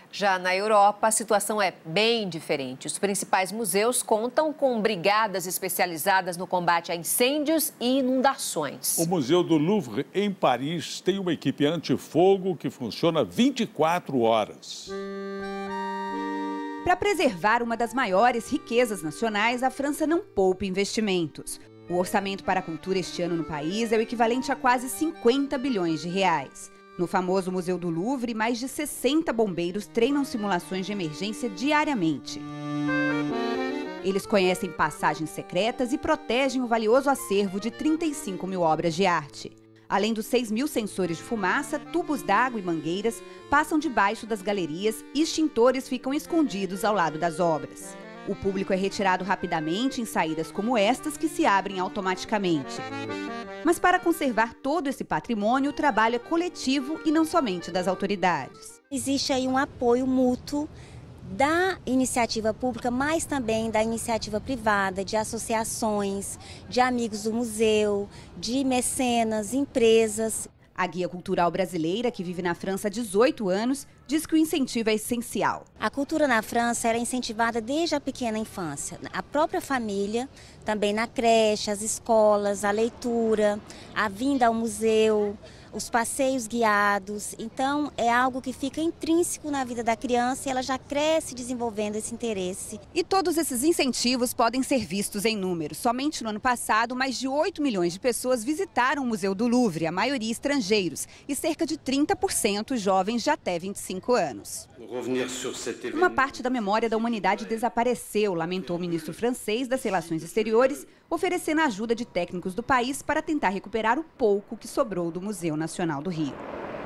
Já na Europa, a situação é bem diferente. Os principais museus contam com brigadas especializadas no combate a incêndios e inundações. O Museu do Louvre, em Paris, tem uma equipe antifogo que funciona 24 horas. Para preservar uma das maiores riquezas nacionais, a França não poupa investimentos. O orçamento para a cultura este ano no país é o equivalente a quase 50 bilhões de reais. No famoso Museu do Louvre, mais de 60 bombeiros treinam simulações de emergência diariamente. Eles conhecem passagens secretas e protegem o valioso acervo de 35 mil obras de arte. Além dos 6 mil sensores de fumaça, tubos d'água e mangueiras passam debaixo das galerias e extintores ficam escondidos ao lado das obras. O público é retirado rapidamente em saídas como estas, que se abrem automaticamente. Mas para conservar todo esse patrimônio, o trabalho é coletivo e não somente das autoridades. Existe aí um apoio mútuo da iniciativa pública, mas também da iniciativa privada, de associações, de amigos do museu, de mecenas, empresas. A guia cultural brasileira, que vive na França há 18 anos, diz que o incentivo é essencial. A cultura na França era incentivada desde a pequena infância. A própria família, também na creche, as escolas, a leitura, a vinda ao museu, os passeios guiados. Então, é algo que fica intrínseco na vida da criança e ela já cresce desenvolvendo esse interesse. E todos esses incentivos podem ser vistos em números. Somente no ano passado, mais de 8 milhões de pessoas visitaram o Museu do Louvre, a maioria estrangeiros, e cerca de 30% jovens de até 25 anos. Uma parte da memória da humanidade desapareceu, lamentou o ministro francês das Relações Exteriores, oferecendo a ajuda de técnicos do país para tentar recuperar o pouco que sobrou do Museu Nacional do Rio.